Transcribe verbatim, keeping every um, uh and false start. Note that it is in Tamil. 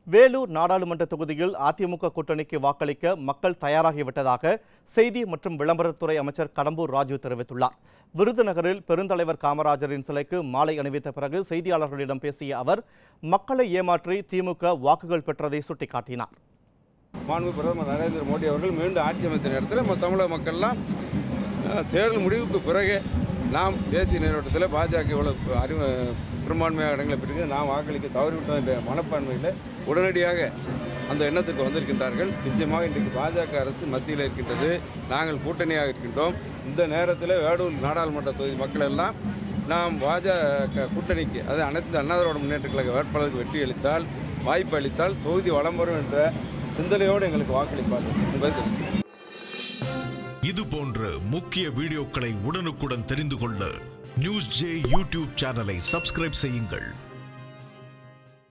வேலூர் நாடாளுமன்ற தொகுதியில் அதிமுக கூட்டணிக்கு வாக்களிக்க மக்கள் தயாராகிவிட்டதாக செய்தி மற்றும் விளம்பரத்துறை அமைச்சர் கடம்பூர் ராஜு தெரிவித்துள்ளார். விருதுநகரில் பெருந்தலைவர் காமராஜரின் சிலைக்கு மாலை அணிவித்த பிறகு செய்தியாளர்களிடம் பேசிய அவர் மக்களை ஏமாற்றி திமுக வாக்குகள் பெற்றதை சுட்டிக்காட்டினார். மாண்பு பிரதமர் நரேந்திர மோடி அவர்கள் மீண்டும் ஆட்சி அமைத்த நேரத்தில் நம்ம தமிழக மக்கள்லாம் தேர்தல் முடிவுக்கு பிறகு நாம் தேசிய நீரோட்டத்தில் பாஜக இவ்வளவு அறிவு பெரும்பான்மையாக இடங்களை பெற்று நாம் வாக்களிக்க தவறிவிட்டோம் என்ற மனப்பான்மையில் உடனடியாக அந்த எண்ணத்துக்கு வந்திருக்கின்றார்கள். நிச்சயமாக இன்றைக்கு பாஜக அரசு மத்தியில் இருக்கின்றது, நாங்கள் கூட்டணியாக இருக்கின்றோம். இந்த நேரத்தில் வேலூர் நாடாளுமன்ற தொகுதி மக்கள் எல்லாம் நாம் பாஜக கூட்டணிக்கு அது அனைத்து அண்ணா திராவிட முன்னேற்ற கழக வேட்பாளருக்கு வெற்றி அளித்தால் வாய்ப்பு அளித்தால் தொகுதி வளம் வரும் என்ற சிந்தனையோடு எங்களுக்கு வாக்களிப்பார்கள் என்பது தெரிவிக்கிறேன். இது போன்ற முக்கிய வீடியோக்களை உடனுக்குடன் தெரிந்து கொள்ள நியூஸ் ஜே யூடியூப் சேனலை சப்ஸ்கிரைப் செய்யுங்கள்.